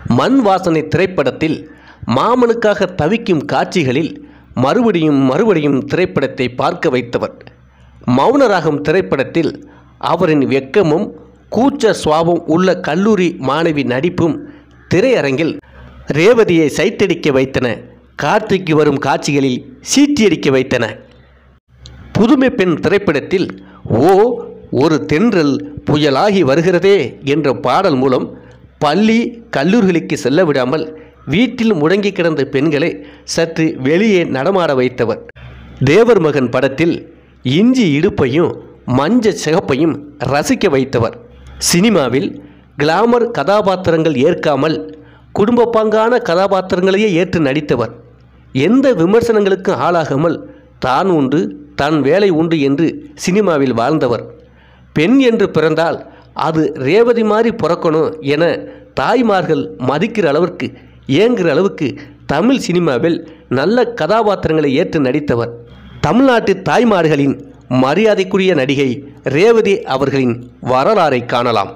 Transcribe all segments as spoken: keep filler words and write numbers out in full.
மண் வாசனை திரைப்படத்தில் மாமனுக்காக தவிக்கும் காட்சிகளில் மறுபடியும் மறுபடியும் திரைப்படத்தை பார்க்க வைத்தவர். மௌனராகம் திரைப்படத்தில் அவரின் வெட்கமும் கூச்ச சுவாபம் உள்ள கல்லூரி மாணவி நடிப்பும் திரையரங்கில் ரேவதியை சைத்தடிக்க வைத்தன. கார்த்திக்கு வரும் காட்சிகளில் சீட்டியடிக்க வைத்தன. புதுமை பெண் திரைப்படத்தில் ஓ ஒரு தென்றல் புயலாகி வருகிறதே என்ற பாடல் மூலம் பள்ளி கல்லூரிகளுக்கு செல்ல விடாமல் வீட்டில் முடங்கி கிடந்த பெண்களை சற்று வெளியே நடமாட வைத்தவர். தேவர் மகன் படத்தில் இஞ்சி இடுப்பையும் மஞ்ச சிகப்பையும் ரசிக்க வைத்தவர். சினிமாவில் கிளாமர் கதாபாத்திரங்கள் ஏற்காமல் குடும்ப பாங்கான கதாபாத்திரங்களையே ஏற்று நடித்தவர். எந்த விமர்சனங்களுக்கும் ஆளாகாமல் தான் உண்டு தன் வேலை உண்டு என்று சினிமாவில் வாழ்ந்தவர். பெண் என்று பிறந்தால் அது ரேவதி மாதிரி பிறக்கணும் என தாய்மார்கள் மதிக்கிற அளவிற்கு ஏங்குகிற அளவுக்கு தமிழ் சினிமாவில் நல்ல கதாபாத்திரங்களை ஏற்று நடித்தவர். தமிழ்நாட்டு தாய்மார்களின் மரியாதைக்குரிய நடிகை ரேவதி அவர்களின் வரலாறை காணலாம்.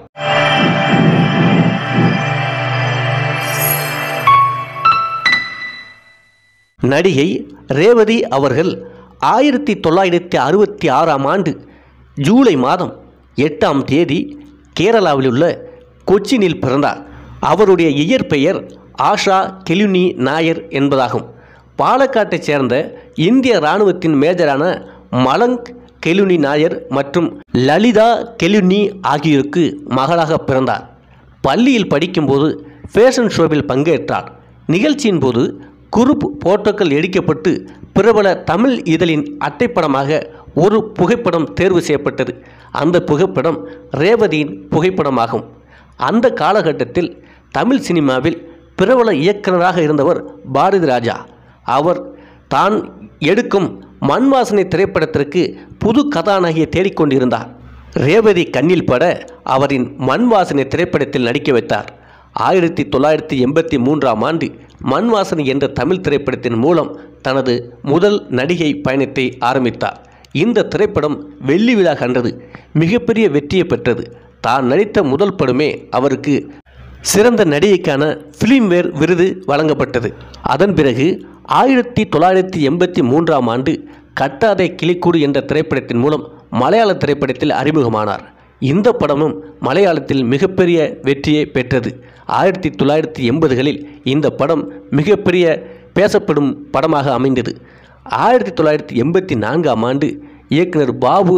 நடிகை ரேவதி அவர்கள் ஆயிரத்தி தொள்ளாயிரத்தி அறுபத்தி ஆறாம் ஆண்டு ஜூலை மாதம் எட்டாம் தேதி கேரளாவில் உள்ள கொச்சினில் பிறந்தார். அவருடைய இயற்பெயர் ஆஷா கெலுனி நாயர் என்பதாகும். பாலக்காட்டைச் சேர்ந்த இந்திய இராணுவத்தின் மேஜரான மலங்க் கெலுனி நாயர் மற்றும் லலிதா கெலுனி ஆகியோருக்கு மகளாக பிறந்தார். பள்ளியில் படிக்கும்போது ஃபேஷன் ஷோவில் பங்கேற்றார். நிகழ்ச்சியின் போது குரூப் போட்டோக்கள் எடுக்கப்பட்டு பிரபல தமிழ் இதழின் அட்டைப்படமாக ஒரு புகைப்படம் தேர்வு செய்யப்பட்டது. அந்த புகைப்படம் ரேவதியின் புகைப்படமாகும். அந்த காலகட்டத்தில் தமிழ் சினிமாவில் பிரபல இயக்குநராக இருந்தவர் பாரதி ராஜா. அவர் தான் எடுக்கும் மண் வாசனை திரைப்படத்திற்கு புது கதாநாயகியை தேடிக்கொண்டிருந்தார். ரேவதி கண்ணில் பட அவரின் மண் வாசனை திரைப்படத்தில் நடிக்க வைத்தார். ஆயிரத்தி தொள்ளாயிரத்தி எண்பத்தி மூன்றாம் ஆண்டு மண் வாசனை என்ற தமிழ் திரைப்படத்தின் மூலம் தனது முதல் நடிகை பயணத்தை ஆரம்பித்தார். இந்த திரைப்படம் வெள்ளி விழா கண்டது. மிகப்பெரிய வெற்றியை பெற்றது. தான் நடித்த முதல் படமே அவருக்கு சிறந்த நடிகைக்கான ஃபிலிம்வேர் விருது வழங்கப்பட்டது. அதன் பிறகு ஆயிரத்தி தொள்ளாயிரத்தி எண்பத்தி மூன்றாம் ஆண்டு கட்டாதை கிளிக்கூடு என்ற திரைப்படத்தின் மூலம் மலையாள திரைப்படத்தில் அறிமுகமானார். இந்த படமும் மலையாளத்தில் மிகப்பெரிய வெற்றியை பெற்றது. ஆயிரத்தி தொள்ளாயிரத்தி எண்பதுகளில் இந்த படம் மிகப்பெரிய பேசப்படும் படமாக அமைந்தது. ஆயிரத்தி தொள்ளாயிரத்தி எண்பத்தி நான்காம் ஆண்டு இயக்குனர் பாபு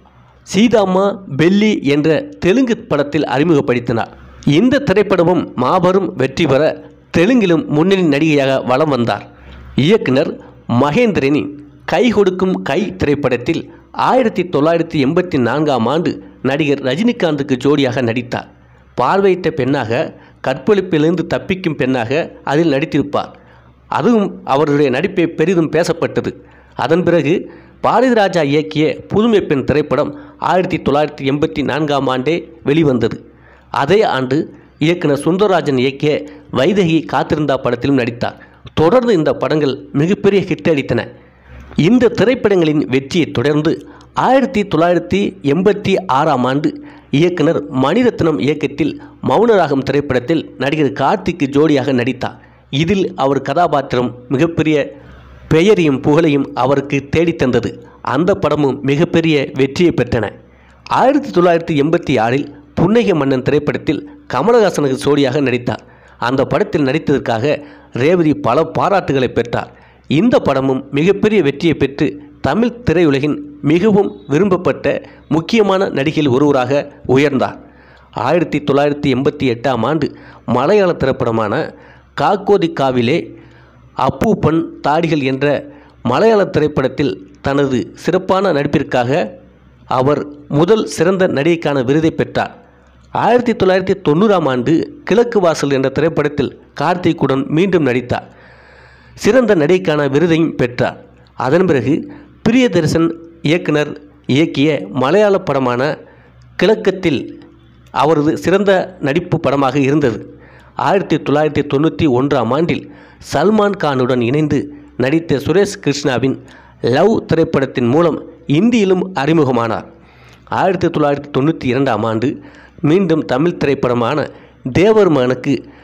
சீதாம்மா பெல்லி என்ற தெலுங்கு படத்தில் அறிமுகப்படுத்தினார். இந்த திரைப்படமும் மாபெரும் வெற்றி பெற தெலுங்கிலும் முன்னணி நடிகையாக வலம் வந்தார். இயக்குனர் மகேந்திரனின் கை கொடுக்கும் கை திரைப்படத்தில் ஆயிரத்தி தொள்ளாயிரத்தி எண்பத்தி நான்காம் ஆண்டு நடிகர் ரஜினிகாந்துக்கு ஜோடியாக நடித்தார். பார்வையிட்ட பெண்ணாக கற்பழிப்பிலிருந்து தப்பிக்கும் பெண்ணாக அதில் நடித்திருப்பார். அதுவும் அவருடைய நடிப்பை பெரிதும் பேசப்பட்டது. அதன் பிறகு பாரதி ராஜா இயக்கிய புதுமை பெண் திரைப்படம் ஆயிரத்தி தொள்ளாயிரத்தி எண்பத்தி நான்காம் ஆண்டே வெளிவந்தது. அதே ஆண்டு இயக்குனர் சுந்தரராஜன் இயக்கிய வைதகி காத்திருந்தா படத்திலும் நடித்தார். தொடர்ந்து இந்த படங்கள் மிகப்பெரிய ஹிட் அடித்தன. இந்த திரைப்படங்களின் வெற்றியை தொடர்ந்து ஆயிரத்தி தொள்ளாயிரத்தி எண்பத்தி ஆறாம் ஆண்டு இயக்குனர் மணிரத்னம் இயக்கத்தில் மௌனராகம் திரைப்படத்தில் நடிகர் கார்த்திக்கு ஜோடியாக நடித்தார். இதில் அவர் கதாபாத்திரம் மிகப்பெரிய பெயரையும் புகழையும் அவருக்கு தேடித்தந்தது. அந்த படமும் மிகப்பெரிய வெற்றியை பெற்றன. ஆயிரத்தி தொள்ளாயிரத்தி எண்பத்தி ஆறில் புன்னகை மன்னன் திரைப்படத்தில் கமலஹாசனுக்கு ஜோடியாக நடித்தார். அந்த படத்தில் நடித்ததற்காக ரேவதி பல பாராட்டுகளை பெற்றார். இந்த படமும் மிகப்பெரிய வெற்றியை பெற்று தமிழ் திரையுலகின் மிகவும் விரும்பப்பட்ட முக்கியமான நடிகையில் ஒருவராக உயர்ந்தார். ஆயிரத்தி தொள்ளாயிரத்தி எண்பத்தி எட்டாம் ஆண்டு மலையாள திரைப்படமான காக்கோதி காவிலே அப்பூப்பன் தாடிகள் என்ற மலையாள திரைப்படத்தில் தனது சிறப்பான நடிப்பிற்காக அவர் முதல் சிறந்த நடிகைக்கான விருதை பெற்றார். ஆயிரத்தி தொள்ளாயிரத்தி தொண்ணூறாம் ஆண்டு கிழக்கு வாசல் என்ற திரைப்படத்தில் கார்த்திக்குடன் மீண்டும் நடித்தார். சிறந்த நடிகைக்கான விருதையும் பெற்றார். அதன் பிறகு பிரியதர்சன் இயக்குனர் இயக்கிய மலையாள படமான கிழக்கத்தில் அவரது சிறந்த நடிப்பு படமாக இருந்தது. ஆயிரத்தி தொள்ளாயிரத்தி தொண்ணூற்றி ஒன்றாம் ஆண்டில் சல்மான் கானுடன் இணைந்து நடித்த சுரேஷ் கிருஷ்ணாவின் லவ் திரைப்படத்தின் மூலம் இந்தியிலும் அறிமுகமானார். ஆயிரத்தி தொள்ளாயிரத்தி தொண்ணூற்றி இரண்டாம் ஆண்டு மீண்டும் தமிழ் திரைப்படமான தேவர் மகனுக்கு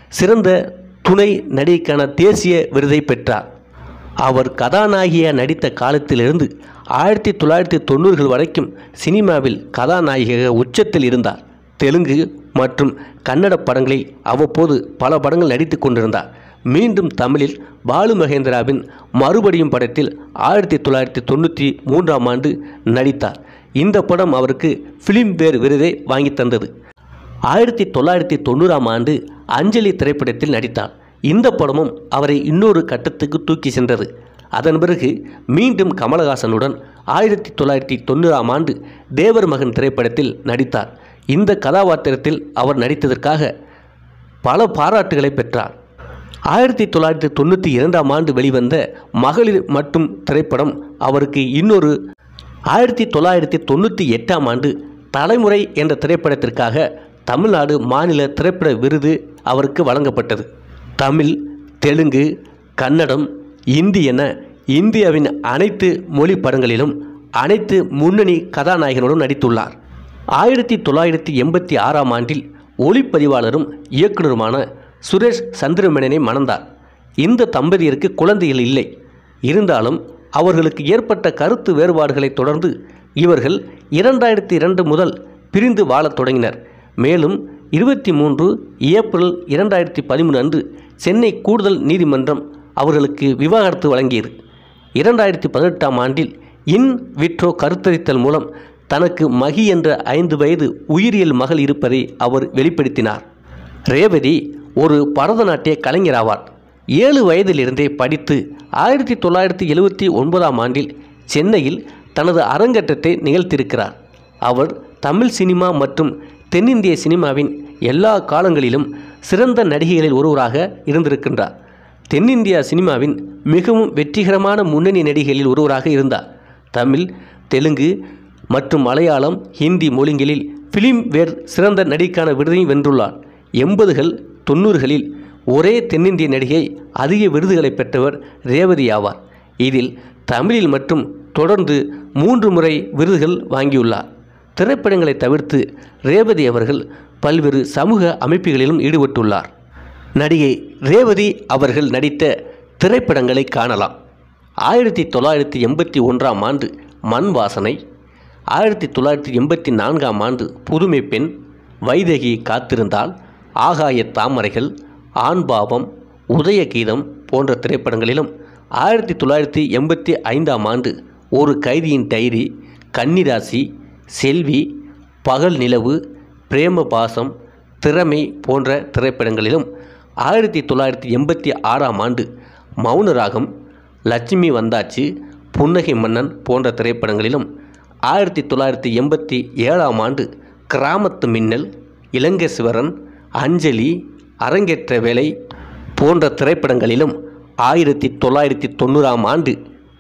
சிறந்த துணை நடிகைக்கான தேசிய விருதை பெற்றார். அவர் கதாநாயகியாக நடித்த காலத்திலிருந்து ஆயிரத்தி தொள்ளாயிரத்தி தொண்ணூறுகள் வரைக்கும் சினிமாவில் கதாநாயகியாக உச்சத்தில் இருந்தார். தெலுங்கு மற்றும் கன்னட படங்களில் அவ்வப்போது பல படங்கள் நடித்து கொண்டிருந்தார். மீண்டும் தமிழில் பாலு மகேந்திராவின் மறுபடியும் படத்தில் ஆயிரத்தி தொள்ளாயிரத்தி தொண்ணூற்றி மூன்றாம் ஆண்டு நடித்தார். இந்த படம் அவருக்கு ஃபிலிம்பேர் விருதை வாங்கி தந்தது. ஆயிரத்தி தொள்ளாயிரத்தி தொண்ணூறாம் ஆண்டு அஞ்சலி திரைப்படத்தில் நடித்தார். இந்த படமும் அவரை இன்னொரு கட்டத்துக்கு தூக்கி சென்றது. அதன் பிறகு மீண்டும் கமலஹாசனுடன் ஆயிரத்தி தொள்ளாயிரத்தி தொண்ணூறாம் ஆண்டு தேவர் மகன் திரைப்படத்தில் நடித்தார். இந்த கதாபாத்திரத்தில் அவர் நடித்ததற்காக பல பாராட்டுகளை பெற்றார். ஆயிரத்தி தொள்ளாயிரத்தி தொண்ணூற்றி இரண்டாம் ஆண்டு வெளிவந்த மகளிர் மட்டும் திரைப்படம் அவருக்கு இன்னொரு ஆயிரத்தி தொள்ளாயிரத்தி தொண்ணூற்றி எட்டாம் ஆண்டு தலைமுறை என்ற திரைப்படத்திற்காக தமிழ்நாடு மாநில திரைப்பட விருது அவருக்கு வழங்கப்பட்டது. தமிழ், தெலுங்கு, கன்னடம், இந்தி என இந்தியாவின் அனைத்து மொழி படங்களிலும் அனைத்து முன்னணி கதாநாயகனுடன் நடித்துள்ளார். ஆயிரத்தி தொள்ளாயிரத்தி எண்பத்தி ஆறாம் ஆண்டில் ஒளிப்பதிவாளரும் இயக்குனருமான சுரேஷ் சந்திரமேனனை மணந்தார். இந்த தம்பதியருக்கு குழந்தைகள் இல்லை. இருந்தாலும் அவர்களுக்கு ஏற்பட்ட கருத்து வேறுபாடுகளை தொடர்ந்து இவர்கள் இரண்டாயிரத்தி இரண்டு முதல் பிரிந்து வாழத் தொடங்கினர். மேலும் இருபத்தி மூன்று ஏப்ரல் இரண்டாயிரத்தி பதிமூணு அன்று சென்னை கூடுதல் நீதிமன்றம் அவர்களுக்கு விவாகரத்து வழங்கியது. இரண்டாயிரத்தி பதினெட்டாம் ஆண்டில் இன் விட்ரோ கருத்தரித்தல் மூலம் தனக்கு மகி என்ற ஐந்து வயது உயிரியல் மகள் இருப்பதை அவர் வெளிப்படுத்தினார். ரேவதி ஒரு பரதநாட்டிய கலைஞராவார். ஏழு வயதிலிருந்தே படித்து ஆயிரத்தி தொள்ளாயிரத்தி எழுபத்தி ஒன்பதாம் ஆண்டில் சென்னையில் தனது அரங்கேற்றத்தை நிகழ்த்தியிருக்கிறார். அவர் தமிழ் சினிமா மற்றும் தென்னிந்திய சினிமாவின் எல்லா காலங்களிலும் சிறந்த நடிகைகளில் ஒருவராக இருந்திருக்கின்றார். தென்னிந்தியா சினிமாவின் மிகவும் வெற்றிகரமான முன்னணி நடிகைகளில் ஒருவராக இருந்தார். தமிழ், தெலுங்கு மற்றும் மலையாளம், ஹிந்தி மொழிகளில் ஃபிலிம்பேர் சிறந்த நடிகைக்கான விருதையும் வென்றுள்ளார். எண்பதுகள் தொண்ணூறுகளில் ஒரே தென்னிந்திய நடிகை அதிக விருதுகளை பெற்றவர் ரேவதி ஆவார். இதில் தமிழில் மட்டும் தொடர்ந்து மூன்று முறை விருதுகள் வாங்கியுள்ளார். திரைப்படங்களை தவிர்த்து ரேவதி அவர்கள் பல்வேறு சமூக அமைப்புகளிலும் ஈடுபட்டுள்ளார். நடிகை ரேவதி அவர்கள் நடித்த திரைப்படங்களை காணலாம். ஆயிரத்தி தொள்ளாயிரத்தி எண்பத்தி ஒன்றாம் ஆண்டு மண் வாசனை, ஆயிரத்தி தொள்ளாயிரத்தி எண்பத்தி நான்காம் ஆண்டு புதுமை பெண், வைதகி காத்திருந்தால், ஆகாய தாமரைகள், ஆண்பாவம், உதயகீதம் போன்ற திரைப்படங்களிலும் ஆயிரத்தி தொள்ளாயிரத்தி எண்பத்தி ஐந்தாம் ஆண்டு ஒரு கைதியின் டைரி, கன்னிராசி, செல்வி, பகல் நிலவு, பிரேம பாசம், திறமை போன்ற திரைப்படங்களிலும் ஆயிரத்தி தொள்ளாயிரத்தி எண்பத்தி ஆறாம் ஆண்டு மௌனராகம், லட்சுமி வந்தாச்சு, புன்னகை மன்னன் போன்ற திரைப்படங்களிலும் ஆயிரத்தி தொள்ளாயிரத்தி எண்பத்தி ஏழாம் ஆண்டு கிராமத்து மின்னல், இலங்கேஸ்வரன், அஞ்சலி, அரங்கேற்ற வேலை போன்ற திரைப்படங்களிலும் ஆயிரத்தி தொள்ளாயிரத்தி தொண்ணூறாம் ஆண்டு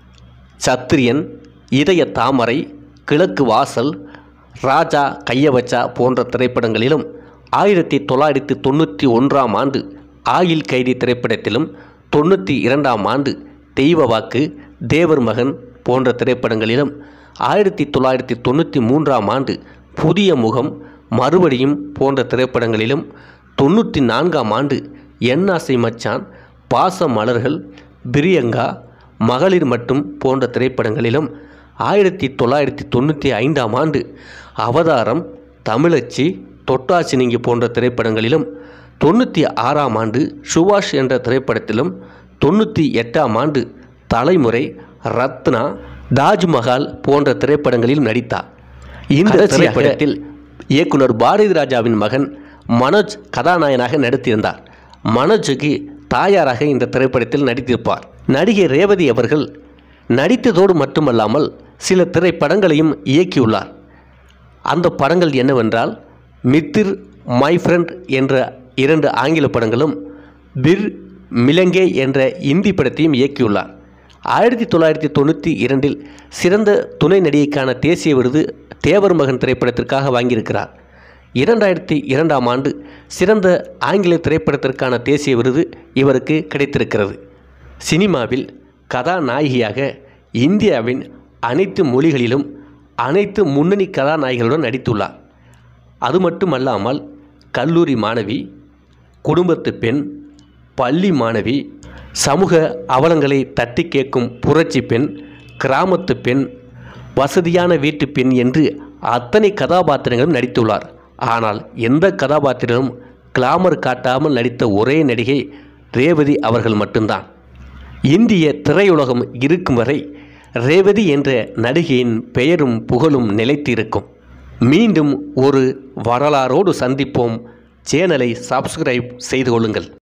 சத்திரியன், இதய தாமரை, கிழக்கு வாசல், ராஜா கையவச்சா போன்ற திரைப்படங்களிலும் ஆயிரத்தி தொள்ளாயிரத்தி தொண்ணூற்றி ஒன்றாம் ஆண்டு ஆயில் கைதி திரைப்படத்திலும் தொண்ணூற்றி இரண்டாம் ஆண்டு தெய்வ வாக்கு, தேவர் மகன் போன்ற திரைப்படங்களிலும் ஆயிரத்தி தொள்ளாயிரத்தி தொண்ணூற்றி மூன்றாம் ஆண்டு புதிய முகம், மறுபடியும் போன்ற திரைப்படங்களிலும் தொண்ணூற்றி நான்காம் ஆண்டு என்னாசை மச்சான், பாச மலர்கள், பிரியங்கா, மகளிர் மட்டும் போன்ற திரைப்படங்களிலும் ஆயிரத்தி தொள்ளாயிரத்தி தொண்ணூற்றி ஐந்தாம் ஆண்டு அவதாரம், தமிழச்சி, தொட்டாச்சினிங்கி போன்ற திரைப்படங்களிலும் தொண்ணூற்றி ஆறாம் ஆண்டு சுபாஷ் என்ற திரைப்படத்திலும் தொண்ணூற்றி எட்டாம் ஆண்டு தலைமுறை, ரத்னா, தாஜ்மஹால் போன்ற திரைப்படங்களிலும் நடித்தார். இந்த திரைப்படத்தில் இயக்குனர் பாரதி ராஜாவின் மகன் மனோஜ் கதாநாயகனாக நடித்திருந்தார். மனோஜுக்கு தாயாராக இந்த திரைப்படத்தில் நடித்திருப்பார். நடிகை ரேவதி அவர்கள் நடித்ததோடு மட்டுமல்லாமல் சில திரைப்படங்களையும் இயக்கியுள்ளார். அந்த படங்கள் என்னவென்றால் மித்திர், மை ஃப்ரெண்ட் என்ற இரண்டு ஆங்கில படங்களும், பிர், மிலங்கே என்ற இந்தி படத்தையும் இயக்கியுள்ளார். ஆயிரத்தி தொள்ளாயிரத்தி தொண்ணூற்றி இரண்டில் சிறந்த துணை நடிகைக்கான தேசிய விருது தேவர் மகன் திரைப்படத்திற்காக வாங்கியிருக்கிறார். இரண்டாயிரத்தி இரண்டாம் ஆண்டு சிறந்த ஆங்கில திரைப்படத்திற்கான தேசிய விருது இவருக்கு கிடைத்திருக்கிறது. சினிமாவில் கதாநாயகியாக இந்தியாவின் அனைத்து மொழிகளிலும் அனைத்து முன்னணி கதாநாயகிகளுடன் நடித்துள்ளார். அது மட்டுமல்லாமல் கல்லூரி மாணவி, குடும்பத்து பெண், பள்ளி மாணவி, சமூக அவலங்களை தட்டி கேட்கும் புரட்சி பெண், கிராமத்து பெண், வசதியான வீட்டு பெண் என்று அத்தனை கதாபாத்திரங்களும் நடித்துள்ளார். ஆனால் எந்த கதாபாத்திரமும் கிளாமர் காட்டாமல் நடித்த ஒரே நடிகை ரேவதி அவர்கள் மட்டும்தான். இந்திய திரையுலகம் இருக்கும் வரை ரேவதி என்ற நடிகையின் பெயரும் புகழும் நிலைத்திருக்கும். மீண்டும் ஒரு வரலாறோடு சந்திப்போம். சேனலை சப்ஸ்கிரைப் செய்து கொள்ளுங்கள்.